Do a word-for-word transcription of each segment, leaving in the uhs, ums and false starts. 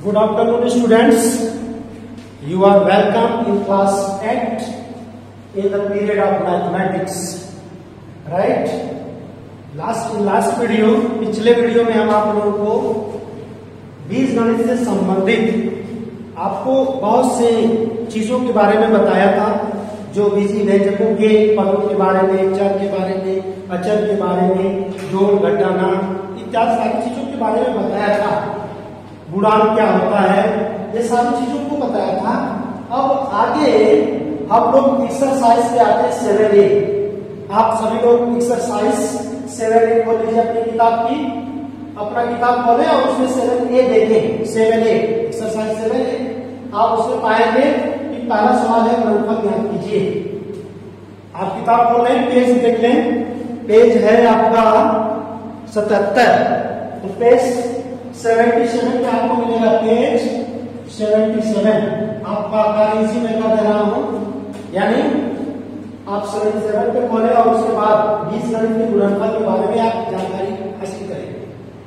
Good afternoon, students. You are welcome in class eight in the period of mathematics. Right? Last in last video, पिछले video में हम आप लोगों को बीजगणित से संबंधित आपको बहुत से चीजों के बारे में बताया था, जो बीजगणितों के पदों के बारे में, चर के बारे में, अचर के बारे में, जोड़ घटाना इत्यादि सारी चीजों के बारे में बताया था। गुणांक क्या होता है, ये सारी चीजों को बताया था। अब आगे हम लोग एक्सरसाइज पे आते हैं सेवन ए। आप सभी लोग एक्सरसाइज सेवन ए खोल लीजिए अपनी किताब की, अपना किताब खोले और उसमें सेवन ए देखें। Seven A exercise seven A आप उसमें पाएंगे कि पहला सवाल है गुणनफल ज्ञात कीजिए। आप किताब खोलें, पेज देख लें, पेज है आपका सतहत्तर, तो पेज सेवेंटी सेवन पे आपको मिलेगा पेज सेवेंटी सेवन। आपका कार्य इसी में कर दे रहा हूं, यानी आप सेवेंटी सेवन पे खोले और उसके बाद बीजगणित के गुणनफल के बारे में आप जानकारी हासिल करेंगे।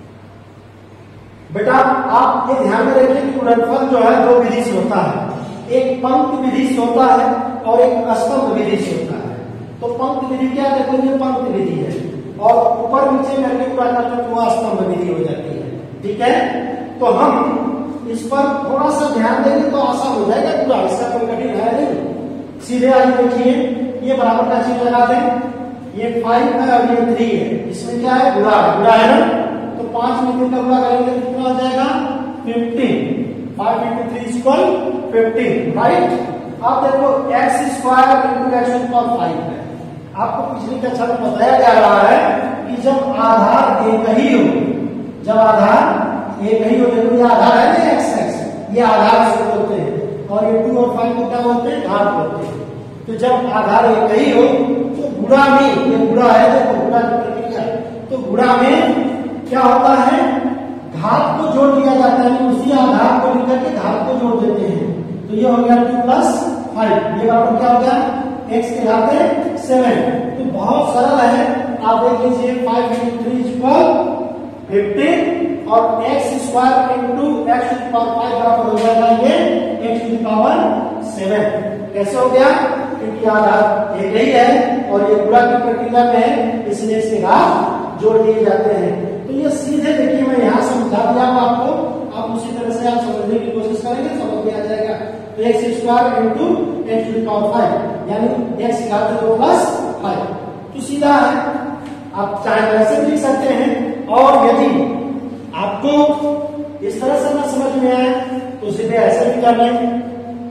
बेटा आप ये ध्यान में रखें कि गुणनफल जो है दो विधि से होता है, एक पंक्ति विधि से होता है और एक स्तंभ विधि से होता है। तो पंक्ति विधि क्या देखो, ये पंक्ति विधि है और ऊपर नीचे करके पूरा करते तो वह स्तंभ विधि हो जाती है। ठीक है, तो हम इस पर थोड़ा सा ध्यान देंगे तो आसान हो जाएगा पूरा, इसका कोई कठिन है नहीं। सीधे आज देखिए, ये बराबर का चिन्ह लगा दें, ये फाइव है और ये थ्री है, इसमें क्या है गुणा है, गुणा है ना। तो पांच में तीन का गुणा करेंगे तो कितना हो जाएगा fifteen. Five into three equal fifteen, right. अब देखो x square into x equal five है। आपको पिछली कक्षा में बताया जा रहा है कि जब आधार एक ही हो, जब आधार एक ही हो, देखो ये आधार है ना एक्स एक्स, ये आधार से बोलते हैं और ये टू और फाइव को क्या बोलते हैं, घात बोलते हैं। तो जब आधार एक ही हो तो गुणा में, ये गुणा है, देखो गुणा की प्रक्रिया, तो गुणा में क्या होता है, घात को जोड़ दिया जाता है, उसी आधार को लेकर के घात को जोड़ देते हैं। तो ये हो गया टू प्लस फाइव, ये बराबर क्या हो गया एक्स के घात में सेवन। तो बहुत सरल है, आप देख लीजिए five into three equal fifteen और x square into x to power five बराबर हो जाएगा ये एक्स टू पावर सेवन। कैसे हो गया, क्योंकि आधार एक ही है और ये गुणा की प्रक्रिया में है, इसलिए इसके घात जोड़ दिए जाते हैं। तो ये सीधे देखिए, मैं यहाँ समझा दिया आपको, आप उसी तरह से आप समझने की कोशिश करेंगे, समझ में आ जाएगा। तो x square into x to power five यानी एक्स की घात दो प्लस फाइव, तो सीधा है। आप चाहे वैसे लिख सकते हैं, और यदि आपको इस तरह से ना समझ में आए तो सीधे ऐसे भी कर लें,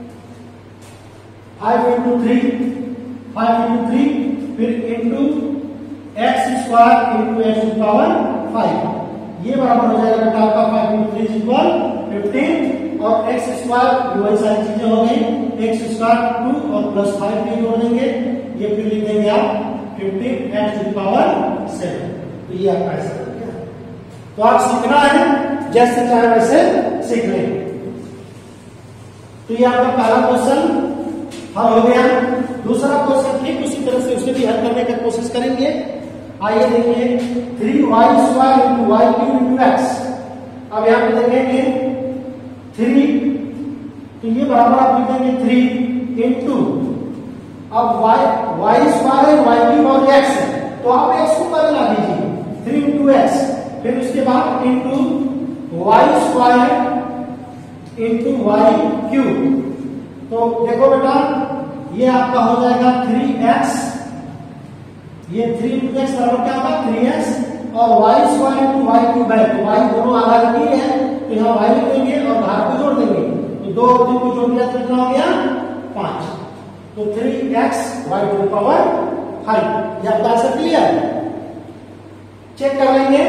five into three, five into three फिर into x square into x to power five, ये बराबर हो जाएगा बेटा आपका five into three equal fifteen और एक्स स्क्वायर वही सारी चीजें हो गई, एक्स स्क्वायर टू और प्लस फाइव भी जोड़ देंगे, ये फिर लिख देंगे आप fifteen x to power seven. तो ये आपका ऐसा हो गया। तो आप सीखना है, जैसे चाहे वैसे सीख लें। तो ये आपका पहला क्वेश्चन हल हो गया। दूसरा क्वेश्चन ठीक उसी तरह से उसे भी हल करने की कोशिश करेंगे। आइए देखिए, three y square into y cube into x. अब यहाँ पे देखेंगे थ्री, तो ये बराबर आप लिख देंगे थ्री इंटू, अब वाई वाई स्क्वायर है, वाई क्यूब और एक्स है, तो आप एक्स को पहले ला दीजिए, थ्री इंटू एक्स, फिर उसके बाद into y square into y cube. तो देखो बेटा ये आपका हो जाएगा थ्री एक्स, ये थ्री इंटू एक्स बराबर क्या होगा थ्री एक्स और y square into y cube है, तो वाई दोनों आधार की है, तो यहाँ वाई लिख देंगे और धार को जोड़ देंगे, तो दो और तीन को जोड़ दिया तो कितना हो गया पांच। तो three x y to power five, ये आपका आंसर क्लियर, चेक कर लेंगे।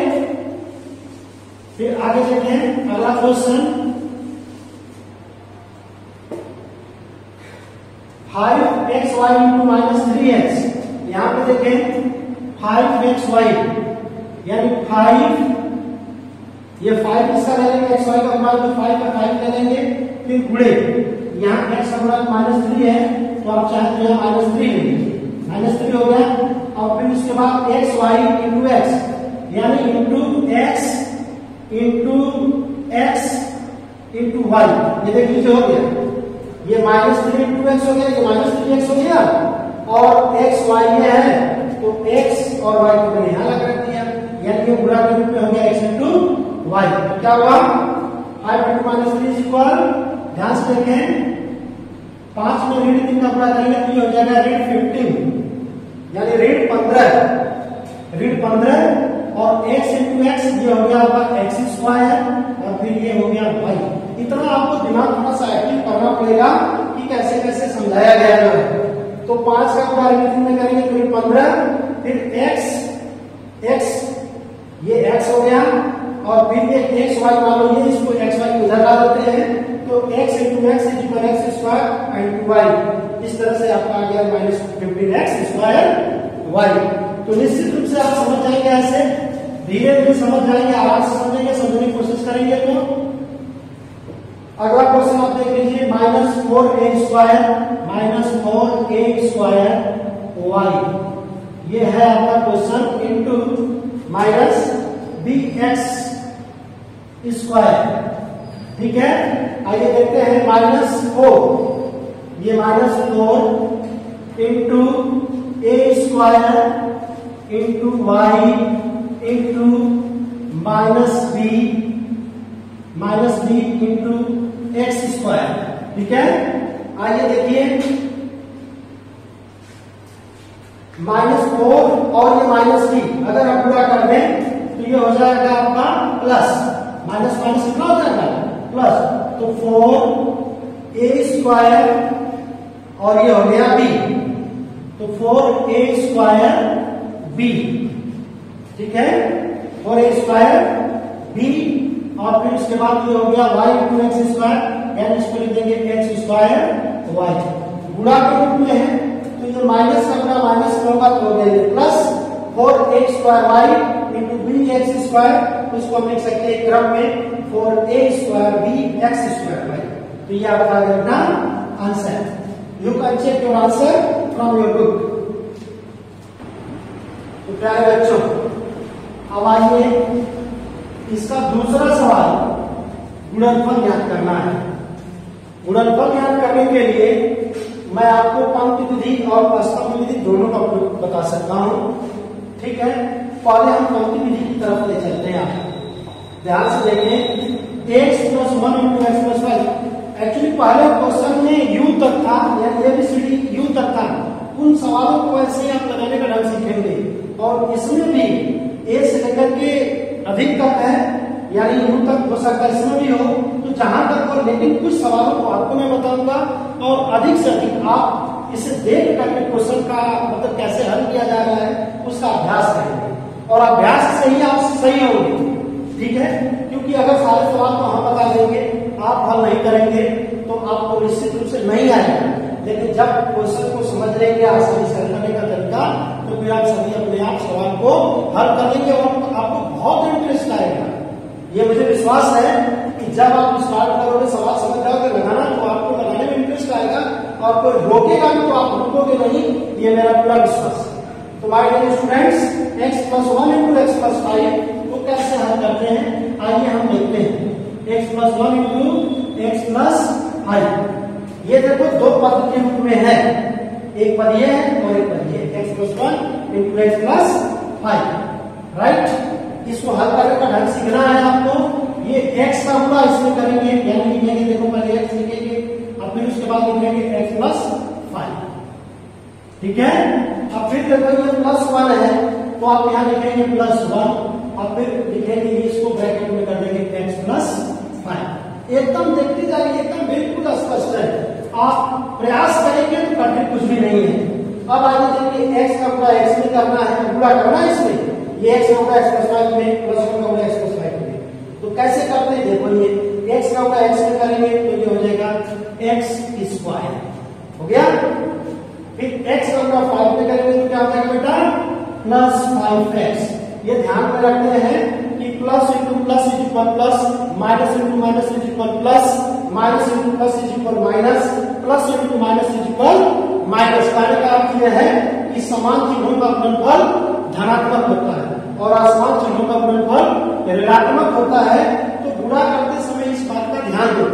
फिर आगे देखें अगला question, five x y into minus three x. यहाँ पे देखें फाइव एक्स वाई यानी फाइव, ये फाइव किसका ले लेंगे, एक्स वाई का गुणा, तो फाइव का फाइव ले लेंगे, फिर गुणे, यहाँ एक्स का गुणा माइनस थ्री है, तो आप चाहे तो यहाँ माइनस थ्री लेंगे, माइनस थ्री हो गया। और फिर उसके बाद एक्स वाई इंटू एक्स यानी into x into x into y, ये देख लीजिए हो गया, ये माइनस थ्री इंटू एक्स हो गया, ये माइनस थ्री एक्स हो गया, और एक्स वाई ये है तो एक्स और वाई को मैंने यहां लगा रख दिया, यानी ये गुणा के रूप में हो गया एक्स इंटू वाई। तो क्या हुआ, five into minus three is equal, ध्यान से देखें पांच में ऋण तीन का गुणा करेंगे तो ये हो जाएगा ऋण फिफ्टीन, यानी ऋण पंद्रह, ऋण पंद्रह और x इंटू एक्स ये हो गया आपका एक्स स्क्वायर और फिर ये हो गया y। इतना आपको दिमाग थोड़ा सा एक्टिव करना पड़ेगा कि कैसे कैसे समझाया गया है। तो पांच का गुणा ऋण तीन में करेंगे तो ऋण पंद्रह, फिर x x ये x हो गया और फिर ये एक्स वाई मान लो, ये इसको एक्स वाई उधर ला देते हैं तो x into x is equal x square into y. इस तरह से आपका आ गया minus fifteen x square y. तो निश्चित रूप से आप समझ जाएंगे, ऐसे धीरे धीरे समझ जाएंगे, आराम से समझेंगे, समझने की कोशिश करेंगे। तो अगला क्वेश्चन आप देख लीजिए, minus four a square minus four a square y, ये है आपका question, into minus b x square. ठीक है, आइए देखते हैं, माइनस फोर, ये minus four into a square into y into minus b minus b into x square. ठीक है, आइए देखिए, माइनस फोर और ये माइनस बी अगर आप पूरा कर दें तो ये हो जाएगा आपका प्लस, माइनस माइनस कितना हो जाएगा प्लस, तो फोर ए स्क्वायर और ये हो गया बी, तो फोर ए स्क्वायर बी। ठीक है, फोर ए स्क्वायर बी और फिर उसके बाद ये हो गया वाई इंटू एक्स स्क्वायर, यानी इसको लिख देंगे एक्स स्क्वायर वाई। गुणा के रूप में है तो ये माइनस का गुणा माइनस में होगा तो हो गया ये plus four a square y into b x square, उसको हम लिख सकते हैं क्रम में four a square b x square y. तो ये आपका आ गया answer. You can check your answer from your book. तो प्यारे बच्चों, अब आइए इसका दूसरा सवाल, गुणनफल ज्ञात करना है। गुणनफल ज्ञात करने के लिए मैं आपको पंक्ति विधि और स्तंभ विधि दोनों का प्रयोग बता सकता हूं। ठीक है, पहले हम पंक्ति विधि की तरफ ले चलते हैं। ध्यान से देखें, x plus one into x plus five. Actually पहले क्वेश्चन में यू तक था, या एबीसीडी यू तक था, उन सवालों को ऐसे ही आप लगाने का ढंग सीखेंगे। और इसमें भी ए से लेकर के अधिक तक है, यानी यू तक हो सकता है, इसमें भी हो, तो जहां तक हो, लेकिन कुछ सवालों को आपको मैं बताऊंगा और अधिक से अधिक आप इसे देख करके क्वेश्चन का मतलब कैसे हल किया जा रहा है उसका अभ्यास करेंगे, और अभ्यास से ही आप सही होंगे। ठीक है, क्योंकि अगर सारे सवाल को हम बता देंगे, आप हल नहीं करेंगे तो आपको निश्चित रूप से नहीं आएगा। लेकिन जब क्वेश्चन को समझ लेंगे, आसानी से हल करने का तरीका, तो फिर आप सभी अपने आप सवाल को हल कर लेंगे और आपको बहुत इंटरेस्ट आएगा। ये मुझे विश्वास है कि जब आप स्टार्ट करोगे, सवाल समझ जाओगे लगाना, तो आपको लगाने में इंटरेस्ट आएगा और कोई रोकेगा भी तो आप रुकोगे नहीं, ये मेरा पूरा विश्वास है। तो my dear students, x plus one into x plus five को कैसे हल करते हैं, आइए हम देखते हैं। x plus one into x plus five, ये देखो दो पद के रूप में है, एक पद ये है और एक पद ये, x plus one into x plus five. Right, इसको हल करने का ढंग सीखना है आपको। ये x का गुणा इसमें करेंगे, यानी लिखेंगे, देखो पहले x लिखेंगे और फिर उसके बाद लिखेंगे x प्लस फाइव। ठीक है, अब फिर देखो ये प्लस वन है तो आप यहाँ लिखेंगे प्लस वन और फिर लिखेंगे इसको ब्रैकेट में कर देंगे x प्लस फाइव। एकदम देखते जाइए, एकदम बिल्कुल स्पष्ट है। आप प्रयास करेंगे तो कठिन कुछ भी नहीं है। अब आगे देखिए, x का गुणा x में करना है, गुणा करना है इसमें, ये x का गुणा x प्लस फाइव में, प्लस वन का गुणा x प्लस फाइव में। तो कैसे करते हैं, देखो ये x का गुणा x में करेंगे तो ये हो जाएगा x स्क्वायर, हो गया। फिर x का गुणा फाइव में करेंगे तो क्या हो जाएगा बेटा, प्लस फाइव एक्स। ये ध्यान में रखते हैं कि plus into plus is equal plus, minus into minus is equal plus, minus into plus is equal minus, plus into minus is equal minus. कहने का अर्थ यह है कि समान चिन्हों का गुणनफल धनात्मक होता है और असमान चिन्हों का गुणनफल ऋणात्मक होता है। तो गुणा करते समय इस बात का ध्यान दो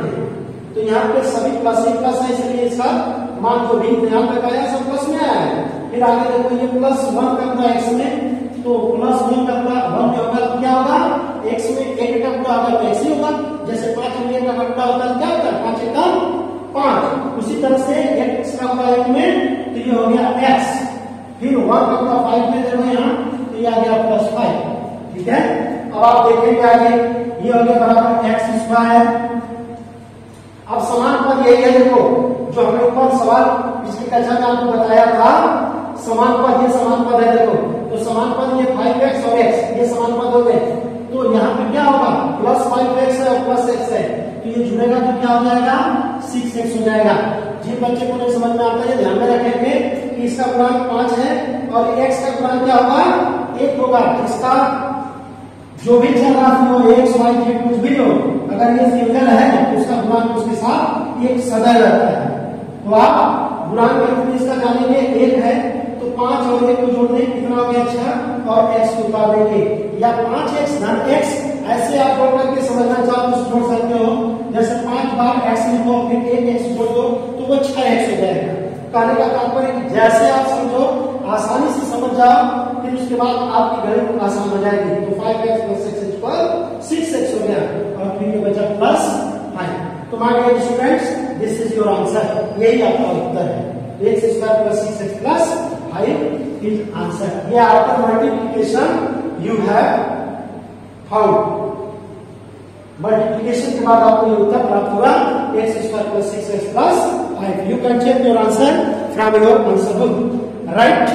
यहाँ पे सभी प्लस ही प्लस है, इसलिए इसका मान जो भी यहाँ तक आया सब प्लस में आया है। फिर आगे देखो ये प्लस वन का पूरा एक्स में, तो प्लस वन का पूरा वन जो होगा तो क्या होगा, एक्स में एक का पूरा होगा तो एक्स ही होगा। जैसे पांच में का पूरा होता है क्या होता है, पांच एकम पांच। उसी तरह से एक्स का पूरा एक में तो ये हो गया एक्स, फिर वन का पूरा फाइव में देखो यहाँ तो ये आ गया प्लस फाइव। ठीक है, अब आप देखेंगे आगे ये हो गया बराबर एक्स स्क्वायर। अब समान पद यही है, देखो जो हमने ऊपर सवाल पिछली कक्षा में आपको बताया था, समान पद ये समान पद है, देखो तो समान पद ये फाइव एक्स और एक्स ये समान पद हो गए। तो यहाँ पे क्या होगा, प्लस फाइव एक्स है और प्लस एक्स है, तो ये जुड़ेगा तो क्या हो जाएगा, सिक्स एक्स हो जाएगा। जिन बच्चे को नहीं समझ में आता है ध्यान में रखेंगे कि इसका गुणांक पांच है और एक्स का गुणांक क्या होगा, एक होगा। इसका जो भी चल रहा हो एक्स वाई जेड कुछ भी हो, अगर ये सिंगल है तो उसका गुणांक उसके साथ एक सदैव रहता है। तो आप गुणांक इसका जानेंगे, एक है तो पांच और एक को जोड़ देंगे कितना हो गया छह और एक्स को उतार देंगे, या पांच एक्स धन एक्स ऐसे आप जोड़ करके समझना चाहो तो जोड़ सकते हो। जैसे पांच बार एक्स लिखो फिर एक एक्स जोड़ दो तो वो छह एक्स हो जाएगा। कहने का तात्पर्य जैसे आप समझो आसानी से समझ जाओ, फिर उसके बाद आपकी गणित आसान हो जाएगी। तो five x plus six x पर सिक्स एक्स हो गया और फिर ये बचा प्लस फाइव। तो my dear students, this is your answer, यही आपका उत्तर है। X square plus six x plus five is answer. ये आपका multiplication you have found. Multiplication के बाद आपको ये उत्तर प्राप्त होगा x square plus six x plus five. You can check your answer from your answer book, right.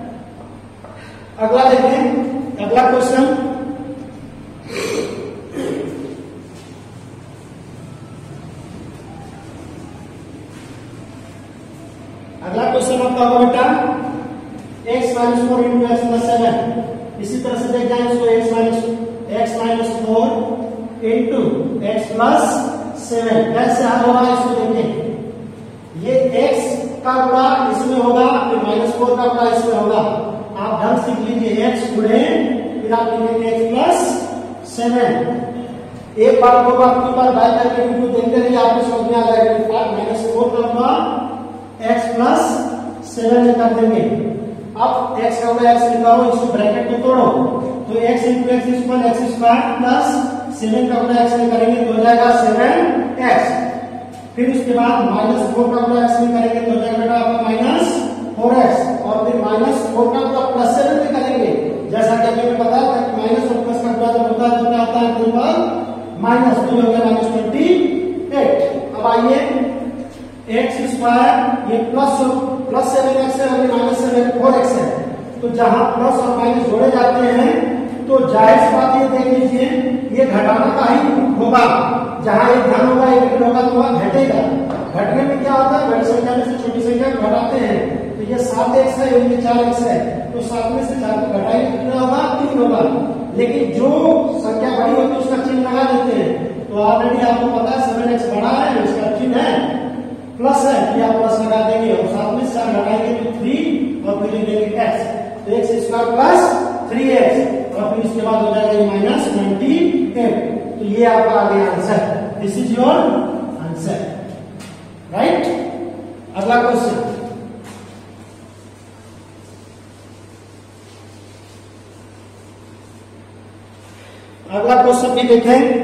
अगला देखें, अगला क्वेश्चन, अगला क्वेश्चन आपका होगा बेटा x minus four into x plus seven. इसी तरह से देख जाए इसको x minus x minus four into x plus seven कैसे हल होगा इसको देखें। ये x का गुणा इसमें होगा फिर माइनस फोर का गुणा इसमें होगा। आप ढंग सीख लीजिए, x गुणे फिर आप लिखेंगे x प्लस सेवन। एक बार दो बार तीन बार बाय करके बिल्कुल देखते रहिए, आपको समझ में आ जाएगा। माइनस फोर का गुणा x प्लस सेवन में कर देंगे। अब x का गुणा x लिखा हो, इसको ब्रैकेट में तोड़ो तो x into x equal x square plus seven का गुणा x में करेंगे तो हो जाएगा सेवन एक्स। फिर उसके बाद माइनस फोर का गुणा x में करेंगे तो हो जाएगा बेटा आपका माइनस फोर एक्स और फिर माइनस फोर का गुणा प्लस सेवन में करेंगे। जैसा कि अभी मैं बताया था कि माइनस और प्लस का गुणा जब होता है तो क्या होता है, टोटल माइनस तो हो गया माइनस ट्वेंटी एट। अब आइए एक्स स्क्वायर ये प्लस प्लस सेवन एक्स है और माइनस सेवन फोर एक्स है, तो जहां प्लस और माइनस जोड़े जाते हैं तो जाहिर सी बात ये देख लीजिए ये घटाना का ही होगा। जहां एक धन होगा एक ऋण होगा तो वह घटेगा। घटने में क्या होता है, बड़ी संख्या में से छोटी संख्या को घटाते हैं। तो ये सात एक्स है और ये चार एक्स है, तो सात में से चार को घटाएंगे कितना होगा, तीन होगा। लेकिन जो संख्या बड़ी होती है उसका चिन्ह लगा देते हैं। तो ऑलरेडी आपको पता है सेवन एक्स बड़ा है, उसका चिन्ह है प्लस है, कि आप प्लस लगा देंगे और साथ में चार लगाएंगे तो थ्री और फिर देंगे एक्स, तो x square plus three x और फिर इसके बाद हो जाएगा माइनस ट्वेंटी एट। तो ये आपका आ गया answer, this is your answer, right. अगला क्वेश्चन, अगला क्वेश्चन भी देखें।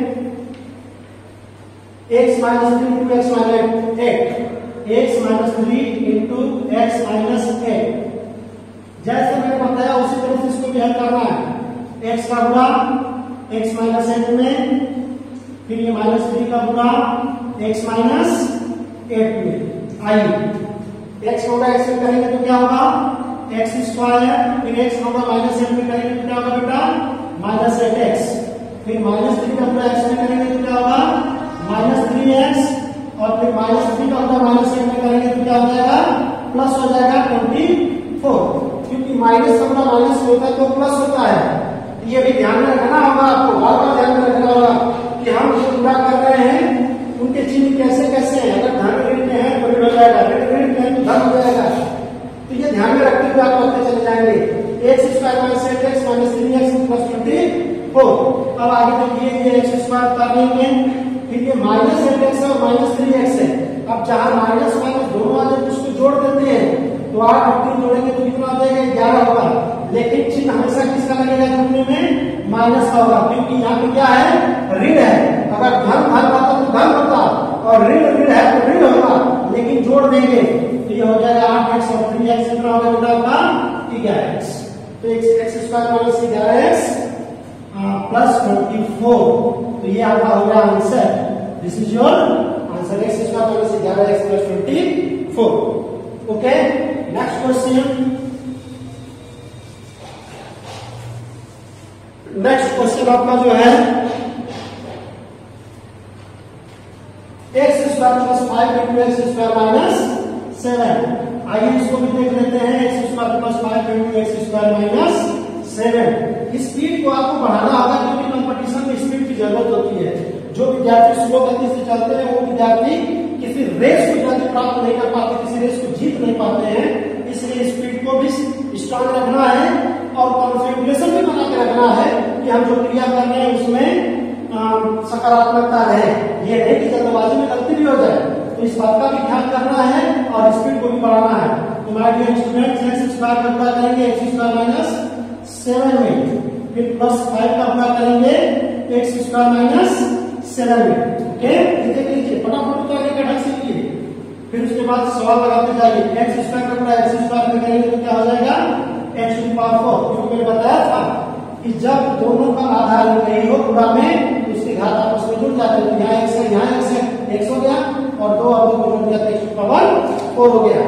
x minus three into x minus eight, x minus three into x minus eight. जैसे मैंने बताया उसी तरह से इसको भी हल करना है। x का गुणा x माइनस एट में, फिर ये माइनस थ्री का गुणा x माइनस एट में। आइए x का गुणा x में करेंगे तो क्या होगा, एक्स स्क्वायर, फिर x का गुणा माइनस एट में करेंगे तो क्या होगा बेटा, माइनस एट एक्स। फिर माइनस थ्री का गुणा x में करेंगे तो क्या होगा, माइनस थ्री एक्स और फिर माइनस थ्री का गुणा माइनस एट में करेंगे तो क्या हो जाएगा, प्लस हो जाएगा ट्वेंटी फोर। क्योंकि माइनस का गुणा माइनस होता है तो प्लस होता है। ये भी ध्यान में रखना होगा, आपको बार बार ध्यान में रखना होगा कि हम जो गुणा कर रहे हैं उनके चिन्ह कैसे कैसे हैं। अगर धन ऋण में है तो ऋण हो जाएगा, ऋण ऋण में है तो धन हो जाएगा। तो ये ध्यान में रखते हुए आप करते चले जाएंगे। X square minus eight x minus three x plus twenty four. अब आगे देखिए ये एक्स स्क्वायर उतारेंगे, फिर ये माइनस एट एक्स है और माइनस थ्री एक्स है। अब जहां माइनस माइनस दोनों आ जाए उसको जोड़ देते हैं, तो आठ और तीन जोड़ेंगे तो कितना आ जाएगा, ग्यारह होगा। लेकिन चिन्ह हमेशा किसका लगेगा जुड़ने में, माइनस का होगा, क्योंकि यहाँ पे क्या है, ऋण है। अगर धन धन होता तो धन होता और ऋण ऋण है तो ऋण होगा, लेकिन जोड़ देंगे तो ये हो जाएगा आठ एक्स और थ्री एक्स कितना होगा बेटा आपका, ग्यारह एक्स। तो एक्स एक्स स्क्वायर माइनस ग्यारह एक्स प्लस ट्वेंटी फोर, तो ये आपका हो गया answer. This is your answer, x square minus ग्यारह x plus twenty four. Okay, next question. Next question आपका जो है x square plus five into x square minus seven. आइए इसको भी देख लेते हैं। X square plus five into x square minus seven. Speed को आपको बढ़ाना होगा, क्योंकि कंपटीशन में स्पीड की जरूरत होती है। जो विद्यार्थी स्लो गति से चलते हैं वो विद्यार्थी किसी रेस को जल्दी प्राप्त नहीं कर पाते, किसी रेस को जीत नहीं पाते हैं। इसलिए स्पीड को भी स्ट्रांग रखना है और कॉन्फिगरेशन भी बना के रखना है कि हम जो क्रिया कर रहे हैं उसमें सकारात्मकता रहे। ये नहीं कि जल्दबाजी में गलती भी हो जाए, तो इस बात का भी ध्यान करना है और स्पीड को भी बढ़ाना है। तो my dear students, x square का गुणा करेंगे एक्स स्क्वायर माइनस सेवन में, फिर प्लस फाइव का गुणा करेंगे एक्स स्क्वायर माइनस सेवन में। ओके, देख लीजिए फटाफट तो आगे ढंग से कीजिए। फिर उसके बाद सवाल लगाते जाइए। एक्स स्क्वायर का गुणा एक्स स्क्वायर में करेंगे तो क्या हो जाएगा, x to the power four. क्योंकि मैंने बताया था कि जब दोनों का आधार नहीं हो गुणा में, उसके घात आपस में जुड़ जाते हैं। यहाँ एक्स है, यहाँ एक्स है, एक्स हो गया और दो और दो को जोड़ दिया तो x to the power four हो गया,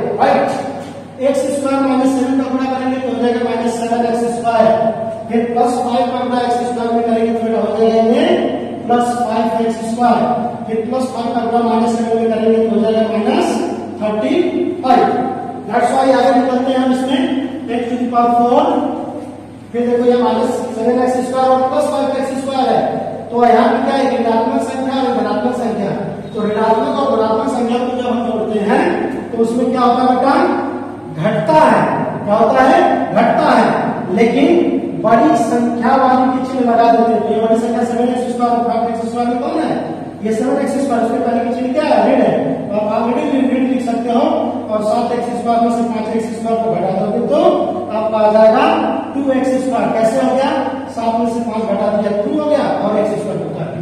right. X square minus seven का गुणा करेंगे तो हो जाएगा माइनस सेवन एक्स स्क्वायर। फिर प्लस फाइव का गुणा एक्स स्क्वायर में करेंगे तो फिर हो जाएगा प्लस फाइव एक्स स्क्वायर। फिर प्लस फाइव का गुणा माइनस सेवन में करेंगे तो हो जाएगा minus thirty five. That's why आगे निकलते हैं हम इसमें x to the power four. फिर देखो ये माइनस सेवन एक्स स्क्वायर और प्लस फाइव एक्स स्क्वायर है, तो यहाँ पे क्या है, ऋणात्मक संख्या और धनात्मक संख्या। तो ऋणात्मक और धनात्मक संख्या को जब हम जोड़ते हैं तो उसमें क्या होता है बेटा, घटता है। क्या होता है, घटता है। लेकिन बड़ी संख्या वाली की चिन्ह लगा देते हैं। तो ये बड़ी संख्या सेवन एक्स स्क्वायर और फाइव एक्स स्क्वायर में कौन है, ये सेवन एक्स स्क्वायर, उसके पहले की चिन्ह क्या है, ऋण है। तो आप ऑलरेडी ऋण लिख सकते हो और सात एक्स स्क्वायर में से पांच एक्स स्क्वायर को घटा दोगे तो आपका आ जाएगा टू एक्स स्क्वायर। कैसे हो गया, सात में से पांच घटा दिया टू हो गया और एक्स स्क्वायर होता है।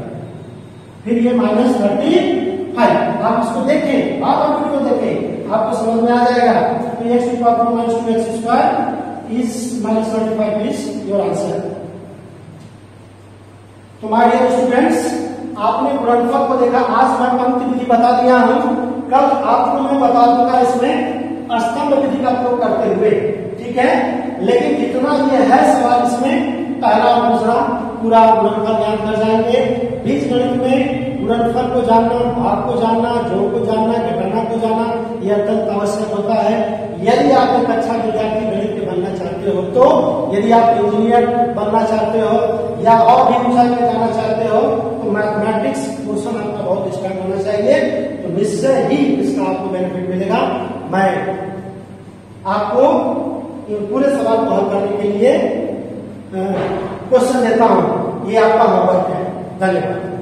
फिर ये माइनस थर्टी फाइव। आप इसको देखें, आप आप वीडियो देखें, आपको समझ में आ जाएगा। तो x to power minus two x square is minus twenty-five is your answer. तो माय डियर स्टूडेंट्स, आपने गुणनफल को देखा। आज मैं पंक्ति विधि बता दिया हूं, कल आपको मैं बता दूंगा इसमें स्तंभ विधि का प्रयोग करते हुए, ठीक है। लेकिन जितना ये है सवाल, इसमें पहला और दूसरा पूरा गुणनफल ज्ञान कर जाएंगे। बीज गणित में गुणनफल को जानना, भाग को जानना, जोड़ को जानना, घटाना को जानना, यह अत्यंत आवश्यक होता है। यदि आप एक अच्छा विद्यार्थी गणित के बनना चाहते हो, तो यदि आप इंजीनियर बनना चाहते हो या और भी ऊंचाई में जाना चाहते हो, तो मैथमेटिक्स पोर्शन आपका बहुत स्ट्रांग होना चाहिए। तो निश्चय ही इसका आपको बेनिफिट मिलेगा। मैं आपको पूरे सवाल को हल करने के लिए क्वेश्चन देता हूं। ये आपका होमवर्क है। धन्यवाद।